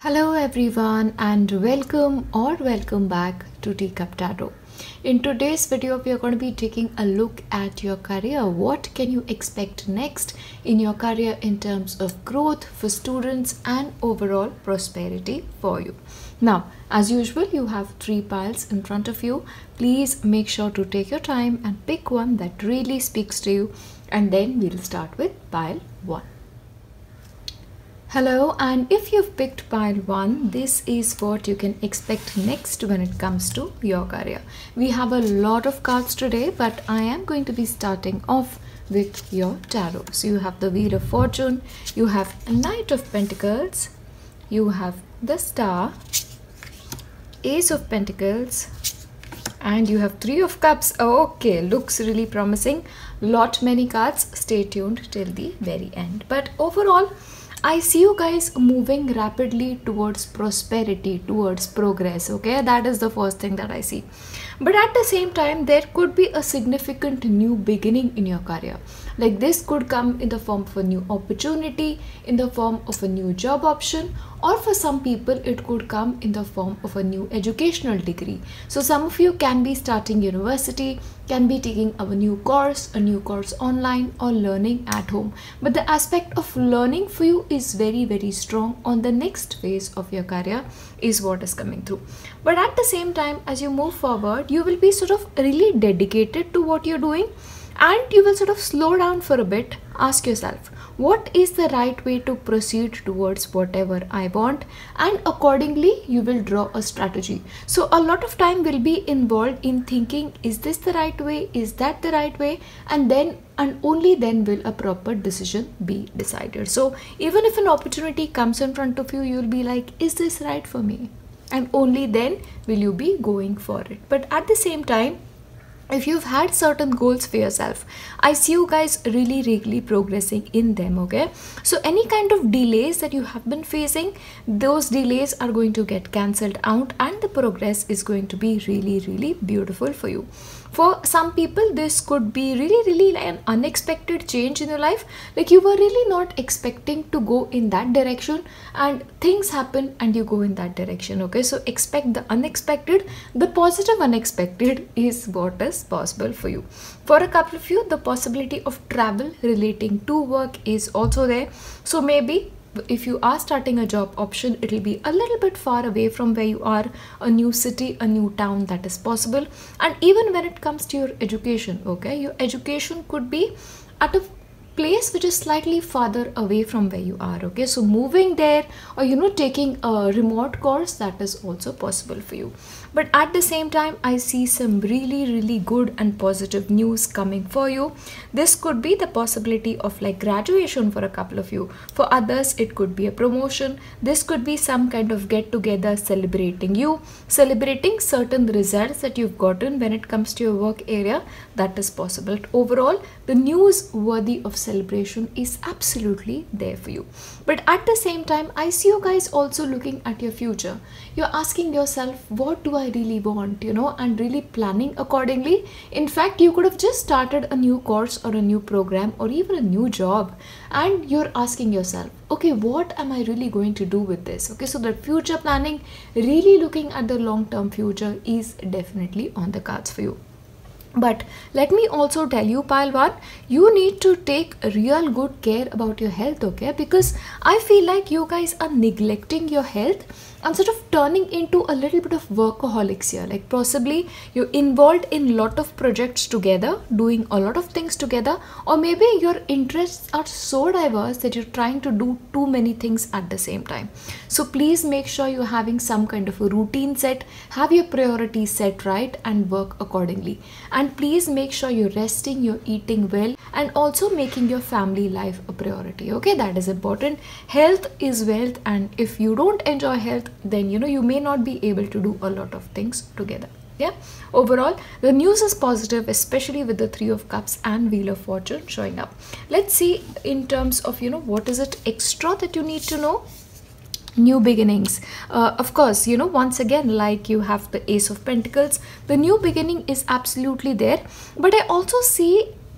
Hello everyone and welcome back to Teacup Tarot. In today's video we are going to be taking a look at your career. What can you expect next in your career in terms of growth for students and overall prosperity for you. Now as usual you have three piles in front of you. Please make sure to take your time and pick one that really speaks to you, and then we'll start with pile 1. Hello, and if you've picked pile 1, this is what you can expect next when it comes to your career. We have a lot of cards today, but I am going to be starting off with your tarot. So you have the Wheel of Fortune, you have Knight of Pentacles, you have the Star, Ace of Pentacles, and you have Three of Cups. Okay, looks really promising. Many cards. Stay tuned till the very end. But overall, I see you guys moving rapidly towards prosperity, towards progress. Okay, that is the first thing that I see. But at the same time, there could be a significant new beginning in your career. Like this could come in the form of a new opportunity, in the form of a new job option, or for some people it could come in the form of a new educational degree. So some of you can be starting university, can be taking a new course online, or learning at home. But the aspect of learning for you is very strong on the next phase of your career is what is coming through. But at the same time, as you move forward, you will be sort of really dedicated to what you're doing, and you will sort of slow down for a bit. Ask yourself, what is the right way to proceed towards whatever I want, and accordingly you will draw a strategy. So a lot of time will be involved in thinking, is this the right way, is that the right way, and only then will a proper decision be decided. So even if an opportunity comes in front of you, you'll be like, is this right for me, and only then will you be going for it. But at the same time, if you've had certain goals for yourself, I see you guys really progressing in them. Okay, so any kind of delays that you have been facing, those delays are going to get cancelled out, and the progress is going to be really beautiful for you. For some people, this could be really like an unexpected change in your life. Like you were really not expecting to go in that direction, and things happen and you go in that direction. Okay, so expect the unexpected. The positive unexpected is what is possible for you. For a couple of you, the possibility of travel relating to work is also there. So maybe if you are starting a job option, it will be a little bit far away from where you are, a new city, a new town, that is possible. And even when it comes to your education, okay, your education could be at a place which is slightly farther away from where you are. Okay, so moving there, or taking a remote course, that is also possible for you. But at the same time, I see some really good and positive news coming for you. This could be the possibility of like graduation for a couple of you. For others, it could be a promotion. This could be some kind of get together celebrating you, celebrating certain results that you've gotten when it comes to your work area. That is possible. Overall, the news worthy of celebration is absolutely there for you. But at the same time, I see you guys also looking at your future. You're asking yourself, what do I really want, and really planning accordingly. In fact, you could have just started a new course or a new program or even a new job, and you're asking yourself, okay, what am I really going to do with this? Okay, so the future planning, really looking at the long-term future, is definitely on the cards for you. But let me also tell you, pile 1, you need to take real good care about your health. Okay, because I feel like you guys are neglecting your health and sort of turning into a little bit of workaholics here. Like possibly you're involved in lot of projects together, doing a lot of things together, or maybe your interests are so diverse that you're trying to do too many things at the same time. So please make sure you're having some kind of a routine set, have your priorities set right, and work accordingly. And please make sure you're resting, you're eating well, and also making your family life a priority. Okay, that is important. Health is wealth, and if you don't enjoy health, then you may not be able to do a lot of things together. Yeah, overall the news is positive, especially with the Three of Cups and Wheel of Fortune showing up. Let's see in terms of what is it extra that you need to know. New beginnings, of course, once again, like you have the Ace of Pentacles, the new beginning is absolutely there. But I also see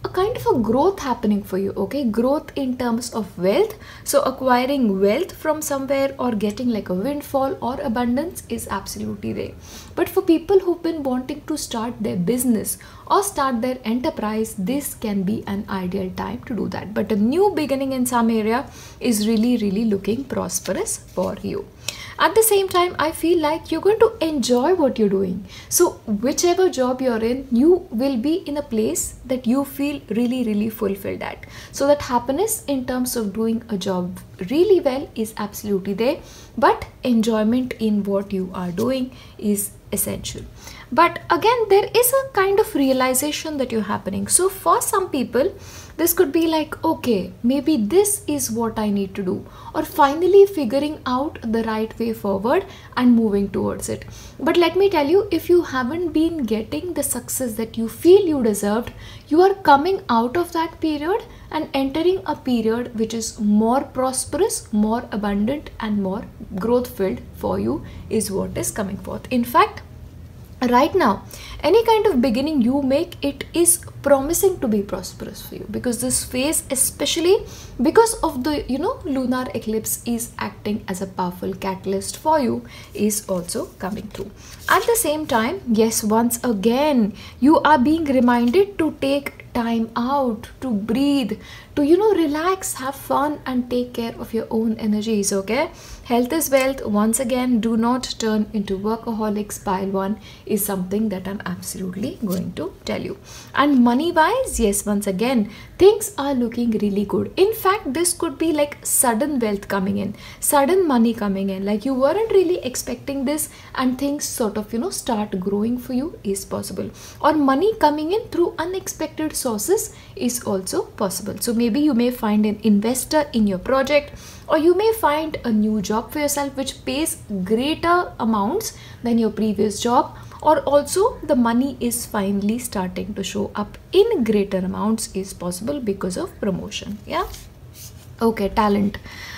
a kind of a growth happening for you, okay? Growth in terms of wealth. So acquiring wealth from somewhere or getting like a windfall or abundance is absolutely there. But for people who've been wanting to start their business or start their enterprise, this can be an ideal time to do that. But a new beginning in some area is really looking prosperous for you. At the same time, I feel like you're going to enjoy what you're doing. So whichever job you're in, you will be in a place that you feel really fulfilled at. So that happiness in terms of doing a job really well is absolutely there, but enjoyment in what you are doing is essential. But again, there is a kind of realization that you're happening. So for some people, this could be like, okay, maybe this is what I need to do, or finally figuring out the right way forward and moving towards it. But let me tell you, if you haven't been getting the success that you feel you deserved, you are coming out of that period and entering a period which is more prosperous, more abundant, and more growth filled for you is what is coming forth. In fact, right now, any kind of beginning you make, it is promising to be prosperous for you, because this phase, especially because of the lunar eclipse is acting as a powerful catalyst for you, is also coming through. At the same time, yes, once again you are being reminded to take time out, to breathe, to relax, have fun, and take care of your own energies. Okay, health is wealth. Once again, do not turn into workaholics. Pile 1 is something that I'm absolutely going to tell you. And money wise, yes, once again things are looking really good. In fact, this could be like sudden wealth coming in, sudden money coming in, like you weren't really expecting this, and things sort of start growing for you is possible. Or money coming in through unexpected sources is also possible. So maybe you may find an investor in your project, or you may find a new job for yourself which pays greater amounts than your previous job, or also the money is finally starting to show up in greater amounts is possible because of promotion. Yeah, okay, talent.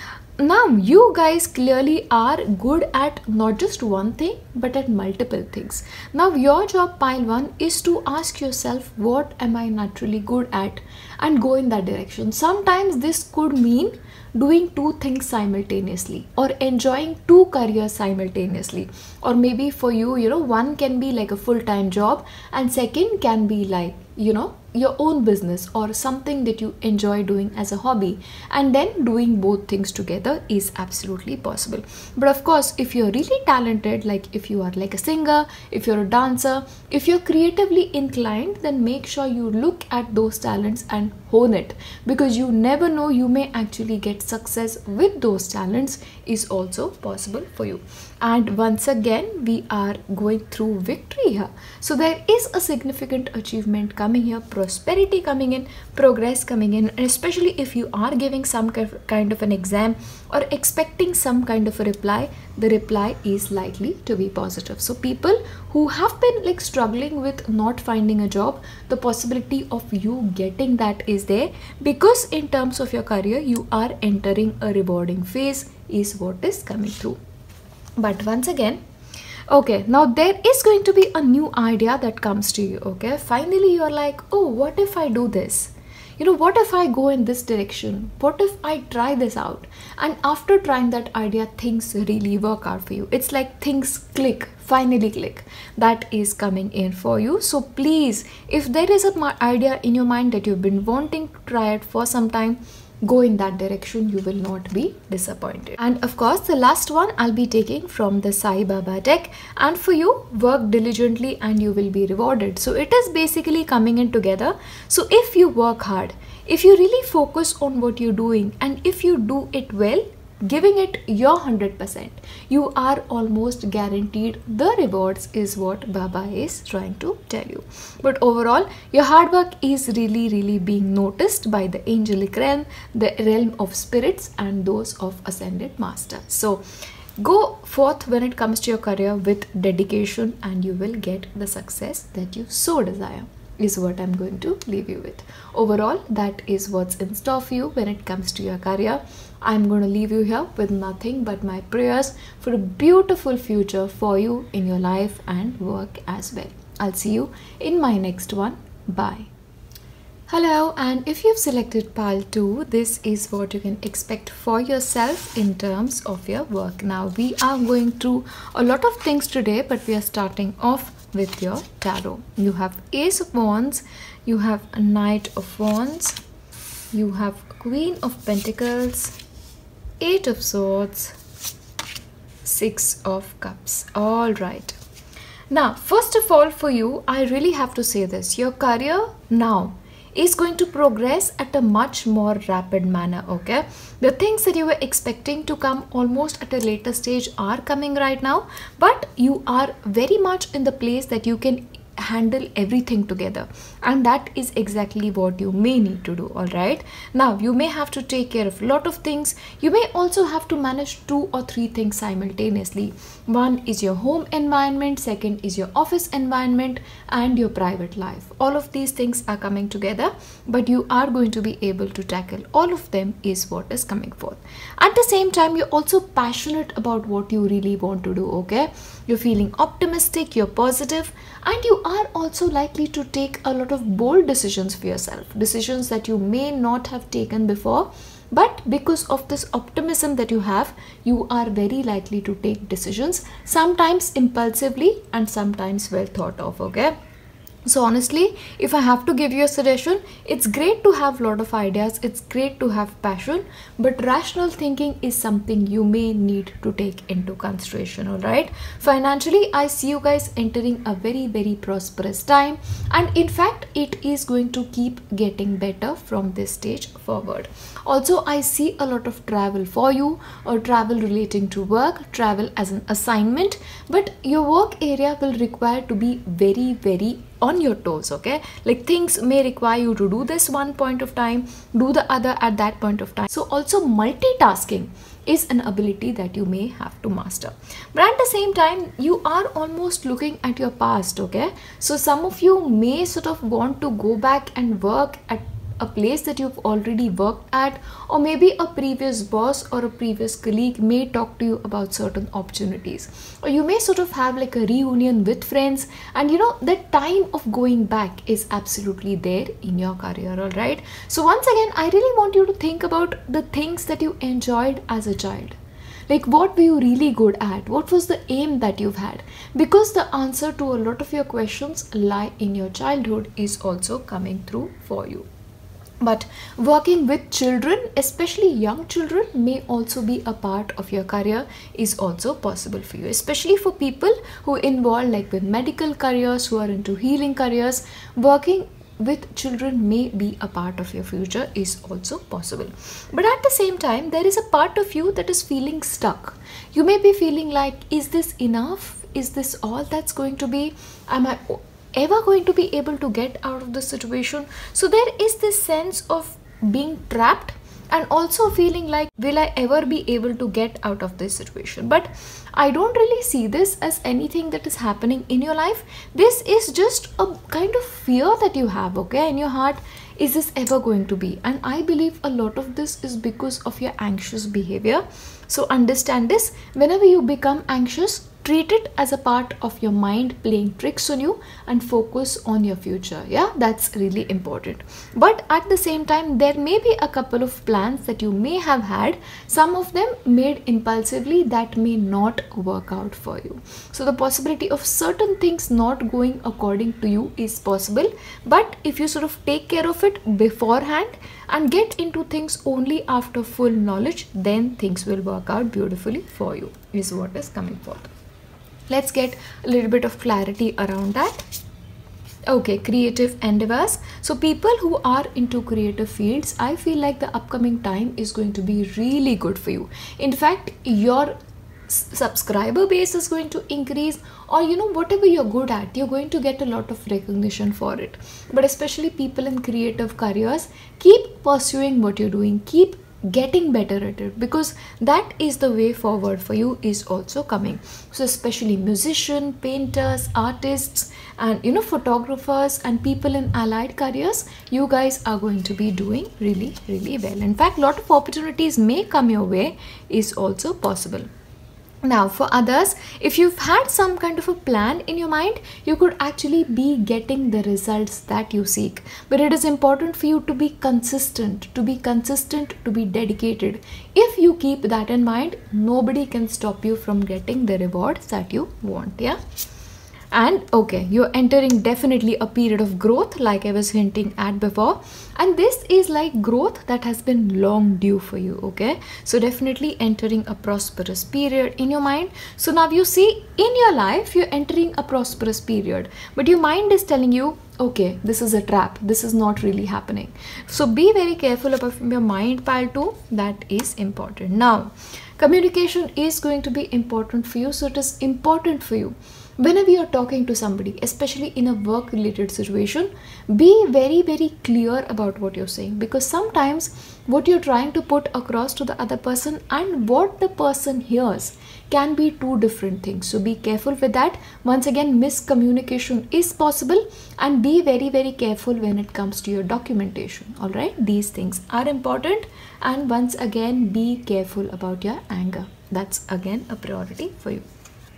Now you guys clearly are good at not just one thing but at multiple things. Now your job, pile 1, is to ask yourself, what am I naturally good at, and go in that direction. Sometimes this could mean doing 2 things simultaneously, or enjoying 2 careers simultaneously. Or maybe for you, one can be like a full-time job, and second can be like your own business or something that you enjoy doing as a hobby, and then doing both things together is absolutely possible. But of course, if you're really talented, like if you are like a singer, if you're a dancer, if you're creatively inclined, then make sure you look at those talents and hone it, because you never know, you may actually get success with those talents is also possible for you. And once again, we are going through victory here. So there is a significant achievement coming here, prosperity coming in, progress coming in, and especially if you are giving some kind of an exam or expecting some kind of a reply, the reply is likely to be positive. So people who have been like struggling with not finding a job, the possibility of you getting that is there, because in terms of your career, you are entering a rewarding phase is what is coming through. But once again, okay, now there is going to be a new idea that comes to you. Okay, finally you're like, oh, what if I do this? What if I go in this direction? What if I try this out? And after trying that idea, things really work out for you. It's like things click, finally click. That is coming in for you. So please, if there is an idea in your mind that you've been wanting to try it for some time, go in that direction. You will not be disappointed. And of course, the last one I'll be taking from the Sai Baba deck, and for you, work diligently and you will be rewarded. So it is basically coming in together. So if you work hard, if you really focus on what you're doing, and if you do it well, giving it your 100%, you are almost guaranteed the rewards is what Baba is trying to tell you. But overall, your hard work is really being noticed by the angelic realm, the realm of spirits, and those of ascended master. So go forth when it comes to your career with dedication, and you will get the success that you so desire, is what I'm going to leave you with. Overall, that is what's in store for you when it comes to your career. I'm going to leave you here with nothing but my prayers for a beautiful future for you in your life and work as well. I'll see you in my next one. Bye. Hello, and if you've selected pile 2, this is what you can expect for yourself in terms of your work. Now, we are going through a lot of things today, but we are starting off with your tarot. You have Ace of Wands, you have a Knight of Wands, you have Queen of Pentacles, Eight of Swords, Six of Cups. All right. Now, first of all, for you, I really have to say this. Your career now is going to progress at a much more rapid manner, okay? The things that you were expecting to come almost at a later stage are coming right now, but you are very much in the place that you can handle everything together, and that is exactly what you may need to do. All right, now you may have to take care of a lot of things. You may also have to manage 2 or 3 things simultaneously. One is your home environment, second is your office environment, and your private life. All of these things are coming together, but you are going to be able to tackle all of them is what is coming forth. At the same time, you're also passionate about what you really want to do, okay? You're feeling optimistic, you're positive, and you are also likely to take a lot of bold decisions for yourself, decisions that you may not have taken before, but because of this optimism that you have, you are very likely to take decisions, sometimes impulsively and sometimes well thought of, okay? So honestly, if I have to give you a suggestion, it's great to have a lot of ideas, it's great to have passion, but rational thinking is something you may need to take into consideration, alright? Financially, I see you guys entering a very, very prosperous time, and in fact, it is going to keep getting better from this stage forward. Also, I see a lot of travel for you, or travel relating to work, travel as an assignment, but your work area will require to be very, very on your toes, okay? Like things may require you to do this one point of time, do the other at that point of time. So also multitasking is an ability that you may have to master. But at the same time, you are almost looking at your past, okay? So some of you may sort of want to go back and work at a place that you've already worked at, or maybe a previous boss or a previous colleague may talk to you about certain opportunities, or you may sort of have like a reunion with friends, and you know that time of going back is absolutely there in your career. All right, so once again, I really want you to think about the things that you enjoyed as a child. Like, what were you really good at? What was the aim that you've had? Because the answer to a lot of your questions lie in your childhood is also coming through for you. But working with children, especially young children, may also be a part of your career, is also possible for you, especially for people who involve like with medical careers, who are into healing careers. Working with children may be a part of your future, is also possible. But at the same time, there is a part of you that is feeling stuck. You may be feeling like, is this enough? Is this all that's going to be? Am I ever going to be able to get out of this situation? So there is this sense of being trapped, and also feeling like, will I ever be able to get out of this situation? But I don't really see this as anything that is happening in your life. This is just a kind of fear that you have, okay, in your heart. Is this ever going to be? And I believe a lot of this is because of your anxious behavior. So understand this: whenever you become anxious, treat it as a part of your mind playing tricks on you, and focus on your future. Yeah, that's really important. But at the same time, there may be a couple of plans that you may have had, some of them made impulsively, that may not work out for you. So the possibility of certain things not going according to you is possible, but if you sort of take care of it beforehand and get into things only after full knowledge, then things will work out beautifully for you, is what is coming forth. Let's get a little bit of clarity around that. Okay, creative endeavors. So people who are into creative fields, I feel like the upcoming time is going to be really good for you. In fact, your subscriber base is going to increase, or you know, whatever you're good at, you're going to get a lot of recognition for it. But especially people in creative careers, keep pursuing what you're doing, keep getting better at it, because that is the way forward for you, is also coming. So especially musician, painters, artists, and you know, photographers and people in allied careers, you guys are going to be doing really, really well. In fact, a lot of opportunities may come your way, is also possible. Now, for others, if you've had some kind of a plan in your mind, you could actually be getting the results that you seek. But it is important for you to be consistent, to be dedicated. If you keep that in mind, nobody can stop you from getting the rewards that you want. Yeah. And okay, you're entering definitely a period of growth, like I was hinting at before, and this is like growth that has been long due for you. Okay, so definitely entering a prosperous period in your mind. So now you see, in your life you're entering a prosperous period, but your mind is telling you, okay, this is a trap, this is not really happening. So be very careful about your mind, pile 2. That is important. Now, communication is going to be important for you, so it is important for you whenever you're talking to somebody, especially in a work related situation, be very clear about what you're saying, because sometimes what you're trying to put across to the other person and what the person hears can be two different things. So be careful with that. Once again, miscommunication is possible, and be very careful when it comes to your documentation. All right, these things are important, and once again, be careful about your anger. That's again a priority for you.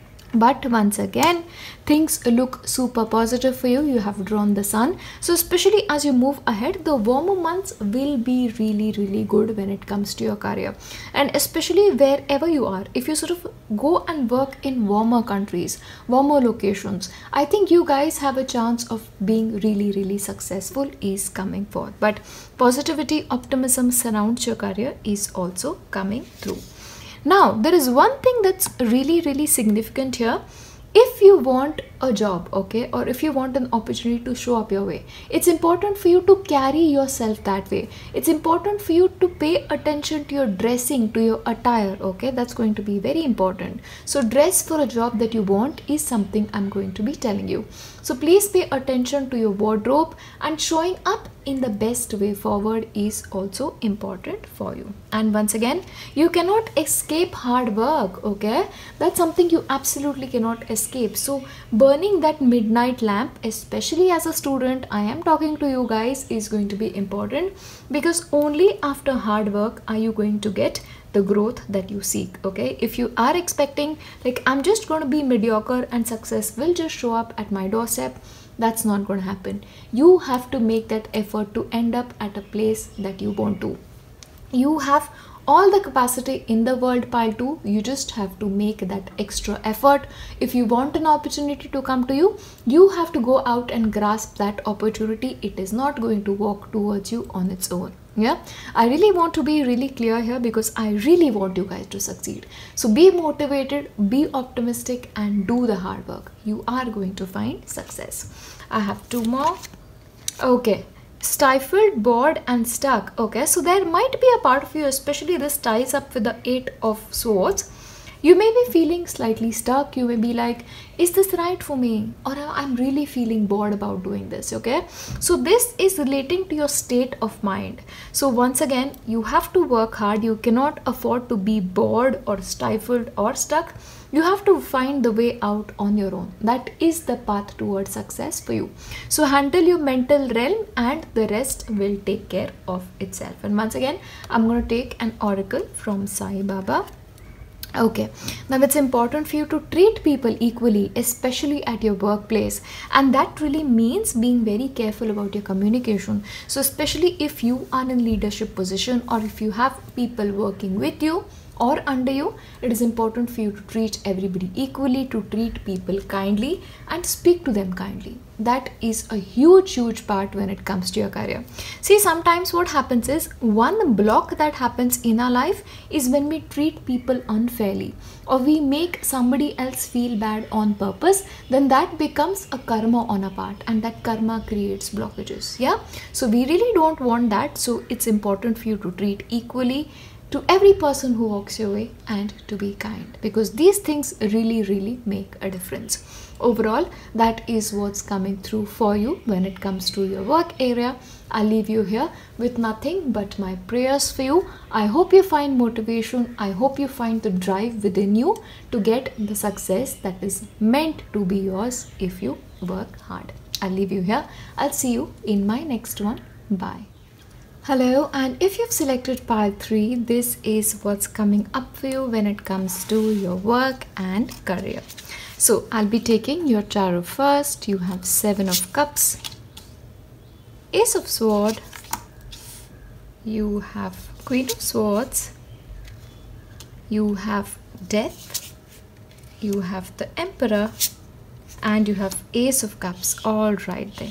But once again, things look super positive for you. You have drawn the sun, so especially as you move ahead, the warmer months will be really good when it comes to your career. And especially wherever you are, if you sort of go and work in warmer countries, warmer locations, I think you guys have a chance of being really successful is coming forth. But positivity, optimism surrounds your career is also coming through. Now, there is one thing that's really significant here. If you want a job, okay, or if you want an opportunity to show up your way, it's important for you to carry yourself that way. It's important for you to pay attention to your dressing, to your attire, okay. That's going to be very important. So dress for a job that you want is something I'm going to be telling you. So please pay attention to your wardrobe, and showing up in the best way forward is also important for you. And once again, you cannot escape hard work, okay. That's something you absolutely cannot escape. So burning that midnight lamp, especially as a student, I am talking to you guys, is going to be important, because only after hard work are you going to get the growth that you seek. Okay, if you are expecting like I'm just going to be mediocre and success will just show up at my doorstep, that's not going to happen. You have to make that effort to end up at a place that you want to. You have all the capacity in the world, pile 2. You just have to make that extra effort. If you want an opportunity to come to you, you have to go out and grasp that opportunity. It is not going to walk towards you on its own. Yeah, I really want to be really clear here, because I really want you guys to succeed. So be motivated, be optimistic, and do the hard work. You are going to find success. I have 2 more. Okay, stifled, bored, and stuck. Okay, so there might be a part of you, especially this ties up with the 8 of Swords. You may be feeling slightly stuck. You may be like, is this right for me? Or I'm really feeling bored about doing this. Okay, so this is relating to your state of mind. So once again, you have to work hard. You cannot afford to be bored or stifled or stuck. You have to find the way out on your own. That is the path towards success for you. So handle your mental realm, and the rest will take care of itself. And once again, I'm going to take an oracle from Sai Baba. Okay, now it's important for you to treat people equally, especially at your workplace, and that really means being very careful about your communication. So especially if you are in leadership position, or if you have people working with you or under you, it is important for you to treat everybody equally, to treat people kindly and speak to them kindly. That is a huge part when it comes to your career. See, sometimes what happens is, one block that happens in our life is when we treat people unfairly, or we make somebody else feel bad on purpose. Then that becomes a karma on our part, and that karma creates blockages. Yeah, so we really don't want that. So it's important for you to treat equally to every person who walks your way, and to be kind, because these things really make a difference. Overall, that is what's coming through for you when it comes to your work area. I'll leave you here with nothing but my prayers for you. I hope you find motivation. I hope you find the drive within you to get the success that is meant to be yours if you work hard. I'll leave you here. I'll see you in my next one. Bye. Hello, and if you've selected pile 3, this is what's coming up for you when it comes to your work and career. So I'll be taking your tarot first. You have 7 of cups, Ace of sword, you have Queen of swords, you have death, you have the Emperor, and you have Ace of cups all right there.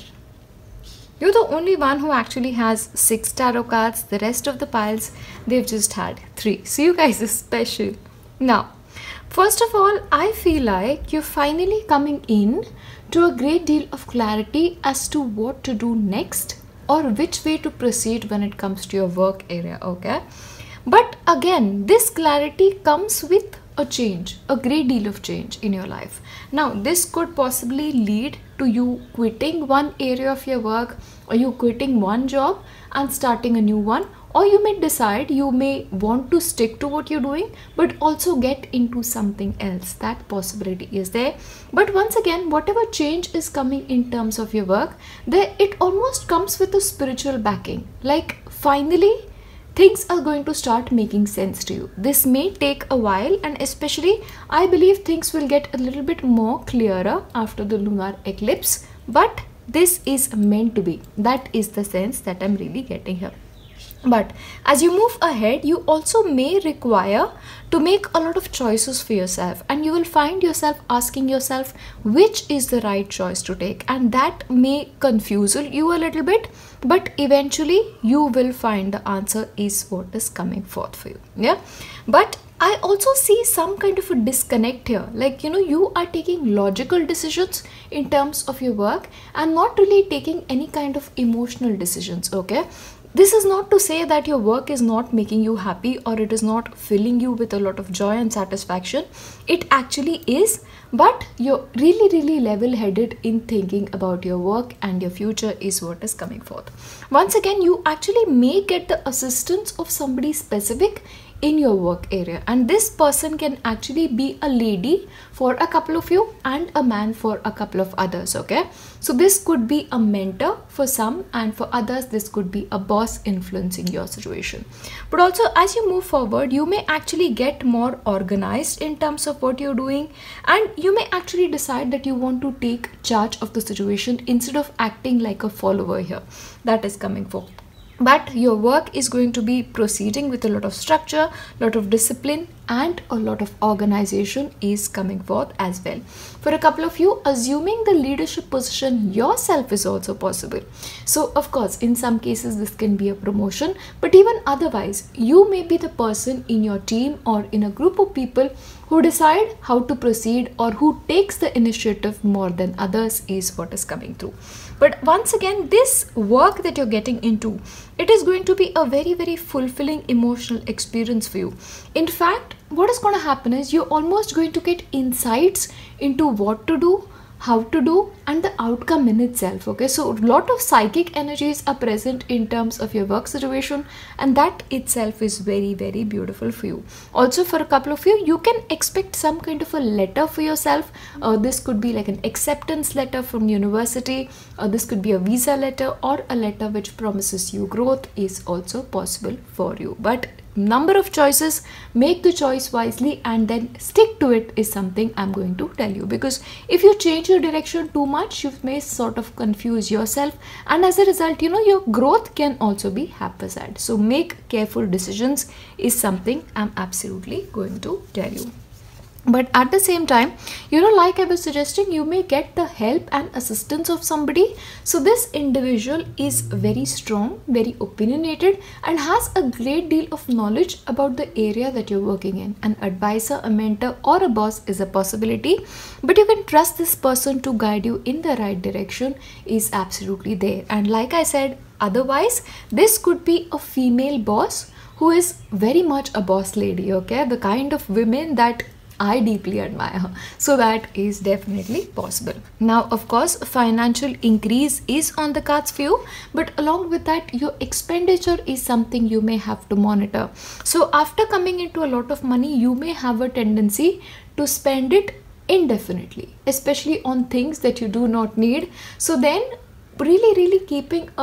You're the only one who actually has 6 tarot cards. The rest of the piles, they've just had 3. So you guys are special. Now, first of all, I feel like you're finally coming in to a great deal of clarity as to what to do next or which way to proceed when it comes to your work area, okay? But again, this clarity comes with a change, a great deal of change in your life. Now, this could possibly lead to you quitting one area of your work, or you quitting one job and starting a new one, or you may decide you may want to stick to what you're doing but also get into something else. That possibility is there. But once again, whatever change is coming in terms of your work, it almost comes with a spiritual backing. Like finally things are going to start making sense to you. This may take a while, and especially I believe things will get a little bit more clearer after the lunar eclipse, but this is meant to be. That is the sense that I'm really getting here. But as you move ahead, you also may require to make a lot of choices for yourself, and you will find yourself asking yourself which is the right choice to take, and that may confuse you a little bit, but eventually you will find the answer is what is coming forth for you. Yeah, but I also see some kind of a disconnect here. Like, you are taking logical decisions in terms of your work and not really taking any kind of emotional decisions, okay? This is not to say that your work is not making you happy or it is not filling you with a lot of joy and satisfaction. It actually is, but you're really level-headed in thinking about your work and your future is what is coming forth. Once again, you actually may get the assistance of somebody specific in your work area, and this person can actually be a lady for a couple of you and a man for a couple of others, okay? So this could be a mentor for some, and for others this could be a boss influencing your situation. But also, as you move forward, you may actually get more organized in terms of what you're doing, and you may actually decide that you want to take charge of the situation instead of acting like a follower here. That is coming forth. But your work is going to be proceeding with a lot of structure, lot of discipline, and a lot of organization is coming forth as well. For a couple of you, assuming the leadership position yourself is also possible. So of course, in some cases this can be a promotion, but even otherwise, you may be the person in your team or in a group of people who decide how to proceed or who takes the initiative more than others is what is coming through. But once again, this work that you're getting into, it is going to be a very fulfilling emotional experience for you. In fact, what is going to happen is you're almost going to get insights into what to do, how to do, and the outcome in itself, okay? So a lot of psychic energies are present in terms of your work situation, and that itself is very beautiful for you. Also, for a couple of you, you can expect some kind of a letter for yourself. This could be like an acceptance letter from university, this could be a visa letter, or a letter which promises you growth is also possible for you. But number of choices, make the choice wisely and then stick to it is something I'm going to tell you, because if you change your direction too much, you may sort of confuse yourself, and as a result, your growth can also be haphazard. So make careful decisions is something I'm absolutely going to tell you. But at the same time, like I was suggesting, you may get the help and assistance of somebody. So this individual is very strong, very opinionated, and has a great deal of knowledge about the area that you're working in. An advisor, a mentor, or a boss is a possibility, but you can trust this person to guide you in the right direction is absolutely there. And like I said, otherwise, this could be a female boss who is very much a boss lady, okay? The kind of women that I deeply admire. So that is definitely possible. Now, of course, financial increase is on the cards for you, but along with that, your expenditure is something you may have to monitor. So after coming into a lot of money, you may have a tendency to spend it indefinitely, especially on things that you do not need. So then really keeping a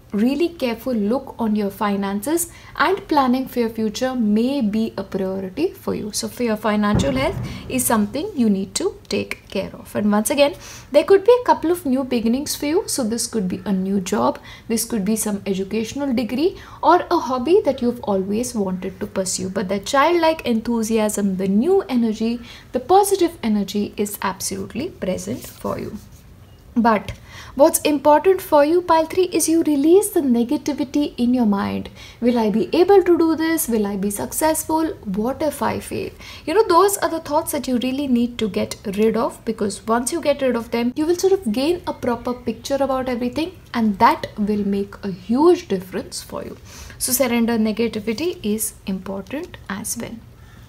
really careful look on your finances, and planning for your future may be a priority for you. So for your financial health is something you need to take care of. And once again, there could be a couple of new beginnings for you. So this could be a new job, this could be some educational degree, or a hobby that you've always wanted to pursue. But the childlike enthusiasm, the new energy, the positive energy is absolutely present for you. But what's important for you, pile 3, is you release the negativity in your mind. Will I be able to do this? Will I be successful? What if I fail? Those are the thoughts that you really need to get rid of, because once you get rid of them, you will sort of gain a proper picture about everything, and that will make a huge difference for you. So surrender negativity is important as well.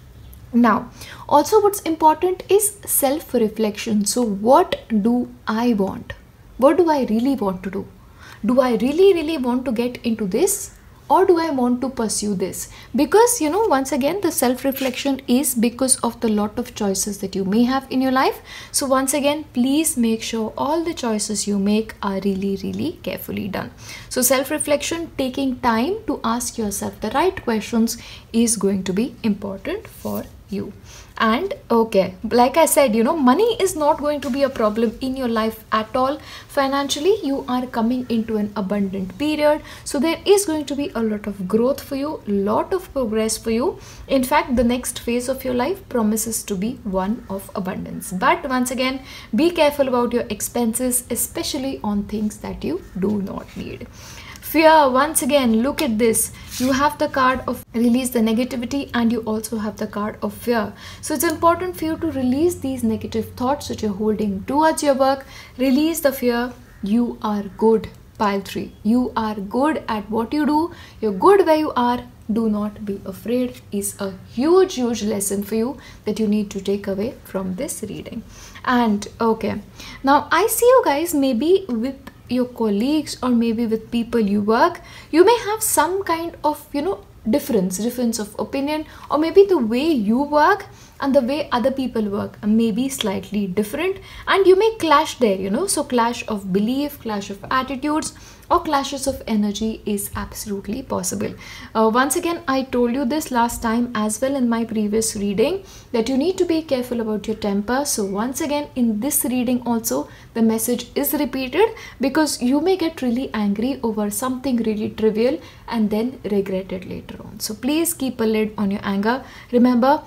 Now, also what's important is self-reflection. So what do I want? What do I really want to do? Do I really want to get into this, or do I want to pursue this? Because once again, the self-reflection is because of the lot of choices that you may have in your life. So once again, please make sure all the choices you make are really carefully done. So self-reflection, taking time to ask yourself the right questions, is going to be important for you. And okay, like I said, money is not going to be a problem in your life at all. Financially, you are coming into an abundant period, so there is going to be a lot of growth for you, lot of progress for you. In fact, the next phase of your life promises to be one of abundance. But once again, be careful about your expenses, especially on things that you do not need. Fear, once again, look at this. You have the card of release the negativity, and you also have the card of fear. So it's important for you to release these negative thoughts that you're holding towards your work. Release the fear. You are good, pile 3. You are good at what you do. You're good where you are. Do not be afraid is a huge lesson for you that you need to take away from this reading. And okay, now I see you guys maybe with your colleagues, or maybe with people you work, you may have some kind of difference of opinion, or maybe the way you work and the way other people work may be slightly different, and you may clash there, so clash of belief, clash of attitudes, or clashes of energy is absolutely possible. Once again, I told you this last time as well in my previous reading, that you need to be careful about your temper. So once again, in this reading also, the message is repeated, because you may get really angry over something really trivial and then regret it later on. So please keep a lid on your anger. Remember,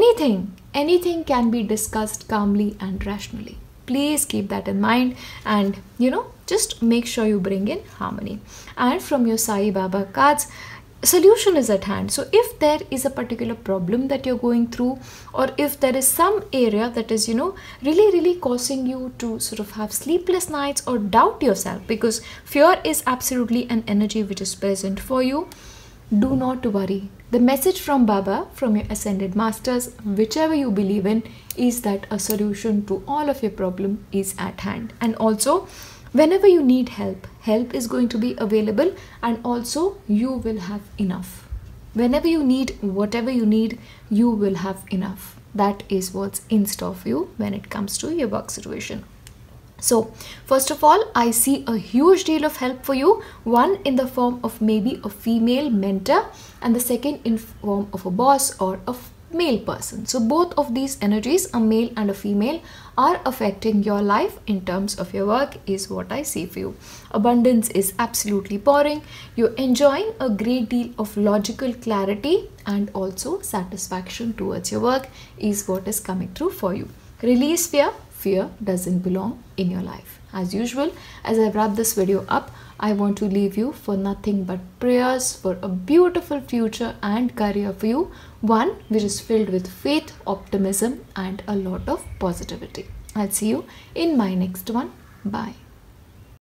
anything can be discussed calmly and rationally. Please keep that in mind, and just make sure you bring in harmony. And from your Sai Baba cards, solution is at hand. So if there is a particular problem that you're going through, or if there is some area that is really causing you to sort of have sleepless nights or doubt yourself, because fear is absolutely an energy which is present for you, do not worry. The message from Baba, from your ascended masters, whichever you believe in, is that a solution to all of your problem is at hand. And also, whenever you need help is going to be available, and also you will have enough. Whenever you need whatever you need, you will have enough. That is what's in store for you when it comes to your work situation. So first of all, I see a huge deal of help for you. One in the form of maybe a female mentor, and the second in form of a boss or a male person. So both of these energies, a male and a female, are affecting your life in terms of your work, is what I see for you. Abundance is absolutely pouring. You're enjoying a great deal of logical clarity, and also satisfaction towards your work is what is coming through for you. Release fear. Fear doesn't belong in your life. As usual, as I wrap this video up, I want to leave you for nothing but prayers for a beautiful future and career for you, one which is filled with faith, optimism, and a lot of positivity. I'll see you in my next one. Bye.